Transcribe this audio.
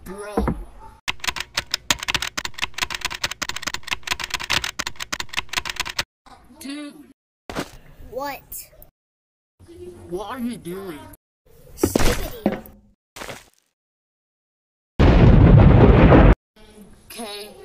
Bro. Dude. What? What are you doing? Skibidi. Okay.